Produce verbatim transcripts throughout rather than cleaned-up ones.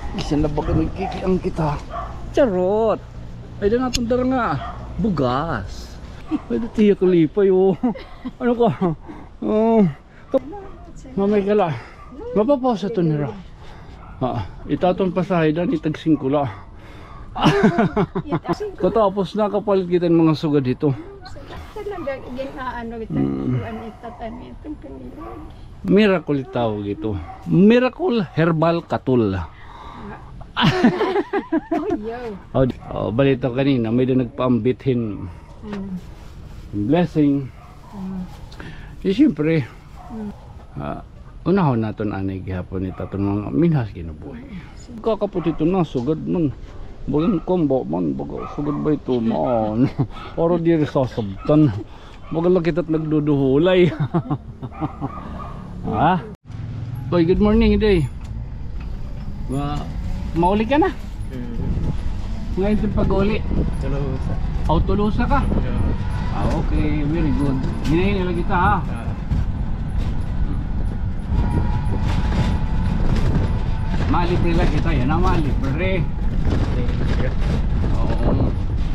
Isan na baka nagkikiang kita. Charot! Ay na natundar nga. Bugas. Ay na tiya kalipay oh. Ano ka? Oh. Mamay ka la. Mapapausa ito nila. Ah, itaton pasahe dan itagsing kula. Katapos na kapalit kita ng mga sugad dito. Talaga ginaano ito. Itatan itong kanila. Miracle tawag ito. Miracle Herbal Katul. Oh, oh, balita kanina may na nagpaambithin blessing. Eh siyempre uh, unahon naton anay gihapon ni taton mga minhas kinabuhi. Kakaputi ito na sugad man. Bagang kombo man, baga sugad ba ito man. Para di sasabtan. Baga lang kita't nagduduhulay. Ah. Boy, good morning day. Ma mauli ka na? Hmm. Ngayon yung pag-uli. Tulusa. Oh, tulusa ka? Yeah. Ah, okay, very good. Hinahin nila kita ha. Yeah. Malibre lang kita yan, ha? Malibre. Oo.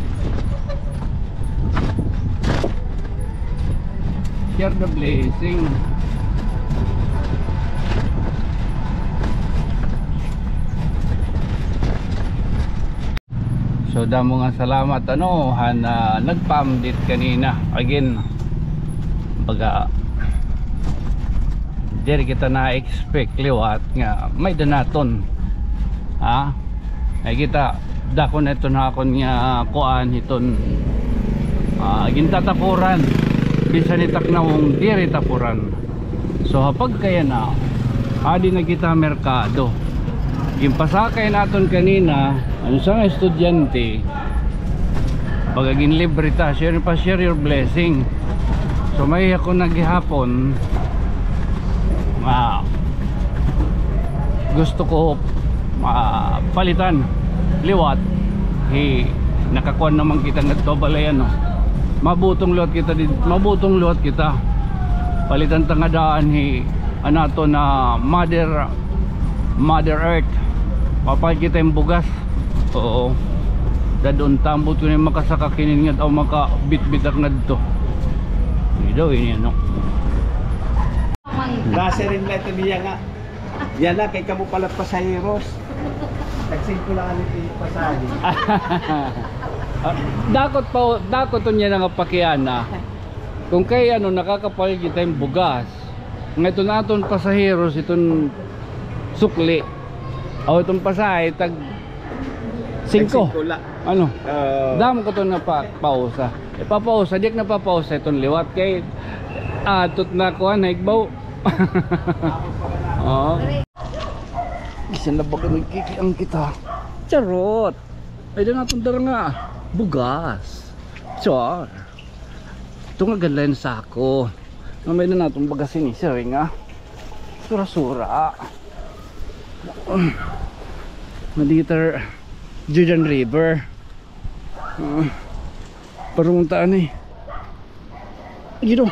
Share the blessing. So damo nga salamat ano han uh, nagpa-update kanina again baga diri kita na expect liwat nga may danaton ha ay kita dako na ito na akon nga kuan iton uh, gintatapuran bisan itak na mong diri tapuran. So hapag kaya na adi na kita merkado yung pasakay naton kanina ano sa estudyante pagaging libre ta share pa share your blessing. So may ako naghihapon ah, gusto ko ah, palitan liwat hi nakakuan naman kita nagtobalayan no mabutong luwat kita dito mabutong luwat kita palitan tangadaan hi anato na mother mother earth papay kita yung bugas. Oo dadon tambot ko na yung makasaka kiningad o makabit-bitak na dito hindi daw yun yan no Nasa rin na ito niya nga. Yan na, kay kamo pala pasaheros. Tagsing ko lang alit yung pasahe. dakot pa dakot to niya nga pakiana kung kay ano nakakapalit kita yung bugas nga ito naton pasaheros itong sukli o itong pasahe tag singko ano Uh, damo ko to na pa pausa ipapausa dik na papausa itong liwat kay atot na ko na igbaw. Oo isan na baka nagkikiang kita. Charot! Ay na natundar nga bugas char ito nga galayan sa ako mamay na natong bagasin eh sir nga sura-sura Maliter Jordan River uh, paruntaan eh gino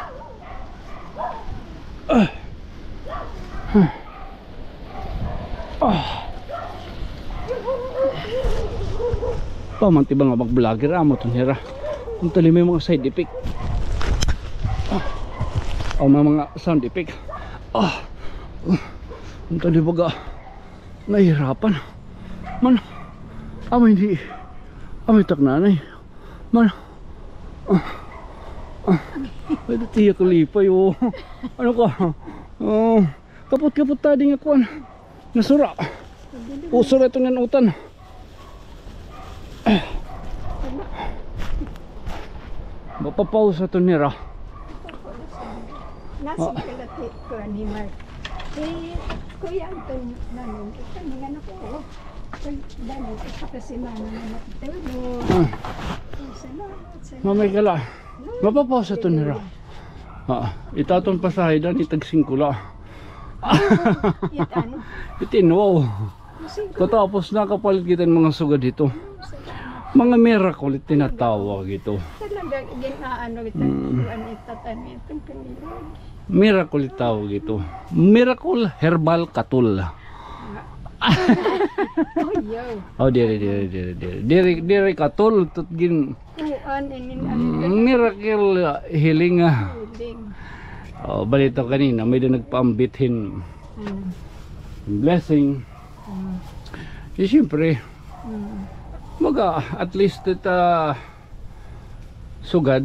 ah huh. ah pamanti ba nga mag-vlogger amo to nira kung tali may mga side effect ah o mga sound effect ah kung tali baga nahihirapan man amo hindi amo itak nanay man ah ah ay tiya kalipay oh ano ka oh kaput kaput tadi nga kuan nasura usura ito ng utan mapapausa ito nira nasa kalati ko ni Mark eh kuya Anton namin ito mga anak ko dahil kapasimanan na matulog mamay kala mapapausa ito nira ah, itaton pasahe dan itagsing kula itin wow katapos nakapalit kita ng mga sugad dito mga miracle tinatawag ito talaga ginaano ito itatan itong kanila miracle tawag ito miracle herbal katul Oh, yo. Oh, diri diri diri diri diri diri katul tut gin Kuan ini mm, miracle uh, healing ah. aling. Oh, balito kanina may doon nagpaambithin Ano? blessing. Mm. Eh, siyempre, Mm. maga at least ita sugad.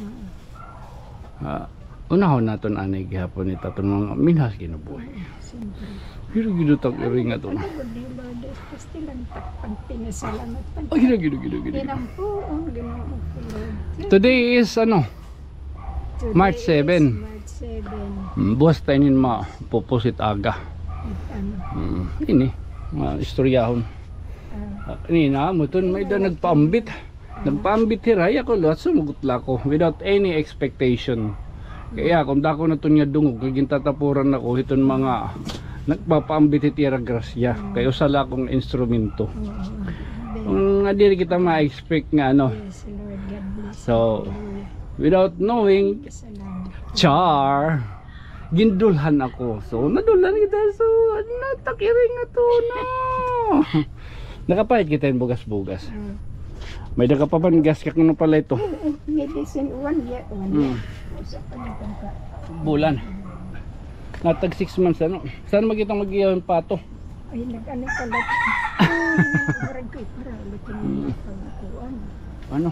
Uh, unahon naton anay gihapon ita ton mga minhas kinabuhi. Siyempre. Pero gidutag iri nga to. Ano ba di ba? Basta lang takpang pinasalamat. Ay, gina gina gina gina. Pinampuon, ganoon ko, Lord. Today is ano, Today March is seventh. March seventh. mm, buwas tayo nin mapupusit aga. At ano? Mm, ini, mga istoryahon. ah, Uh, ini na mo ton may da nagpaambit. Nagpaambit hiraya ko lot sumugot la ko without any expectation. Kaya kung dako na to niya dungog kay gintatapuran ako iton mga nagpapaambit tira grasya kayo sala kong instrumento. oo. Kung nga diri kita ma-expect nga ano. Yes, Lord, God bless. So, without knowing, Salamat. char, gindulhan ako. So, nadulhan kita. So, ano, takiring nga to, no. Nakapahit kita yung bugas-bugas. Ah, May nakapapangas ka kung pala ito. oo, medicine one year, one Hmm. year. Usa pa na ka. Bulan. Natag six months, ano. Saan magkita mag-iyawan pa to? Ay, nag-ano pala. Ay, parang kay para ulit yung pagkuhan. Ano?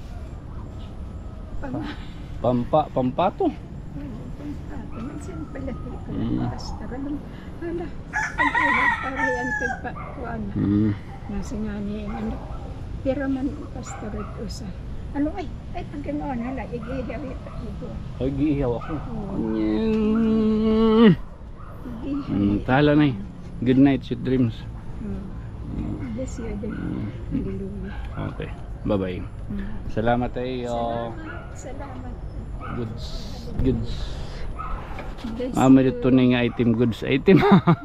Pag Pampa, pampato. minsan pala ko Mm. pastor lang. Hala, pag-ulat para yan kay Pakuan. Hmm. Nasa nga niya yung anak. Pero man pastor ito usa. Ano ay, ay pag ganoon hala, igigaw ito. Ay, giihaw ako. Oo, Mm. igigaw. Mm, tala na eh. Good night, sweet dreams. Mm. Bless you din. Hallelujah. Okay. Bye-bye. Mm. Salamat tayo. Salamat. Salamat. Goods. Goods. Bless Ah, may dito na nga item. Goods item.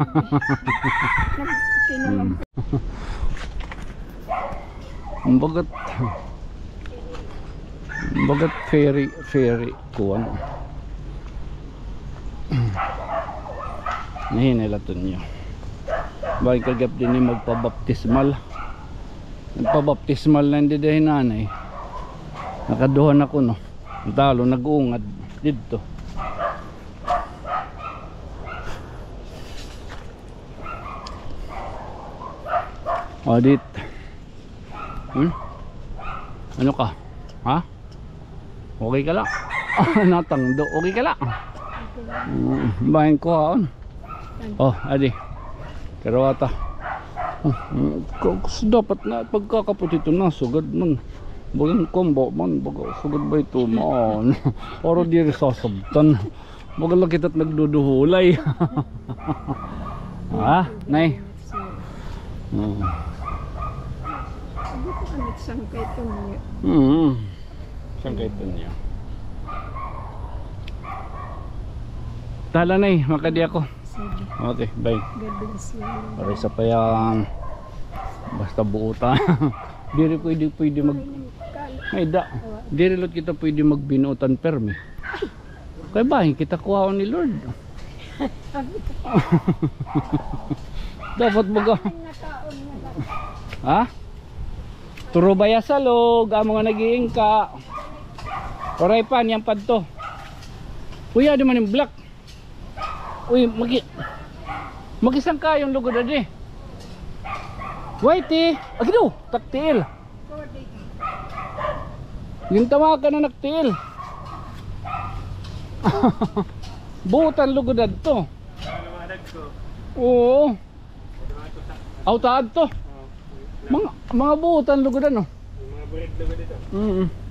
Kinulang Bagat. Bagat ferry. Ferry. Kuwan. Nahinilaton nyo. Bakit kagap din ni magpabaptismal. Nagpabaptismal na hindi dahil nanay. Nakaduhan ako no. Talo nag-uungad dito. Audit. Hmm? Ano ka? Ha? Okay ka lang? Natangdo. Okay ka lang? Mm, bahin ko haon. Oh, adi. Karawata. Oh, mm, dapat na pagkakapot ito na sugad man. Bagay combo man, baga sugad ba ito man. Oro di sasabtan. Baga lang kita't nagduduhulay. Ha? Nay. Hmm. Sabi ko ano saan kayo ito niya. Hmm. Saan kayo ito niya? Tala na eh, makadi ako. Sige. Okay, bye. God bless you. Para isa pa yan. Basta buutan. Diri pwede pwede mag... Ay da. Diri lot kita pwede magbinutan permi. Kaya bahin kita kuhaon ni Lord. Dapat baga. Ha? Turo baya sa log, ang mga nag-iingka. Oray pa, niyang padto. Kuya, di man yung black. Uy, magi... Magisang ka yung lugod adi. Whitey! Agido! Taktiil! Yung tamakan na naktiil. Buutan lugod adto. Oo. Autaad to. Mga mga buutan lugod ano. Mga burit lugod ito. Mm.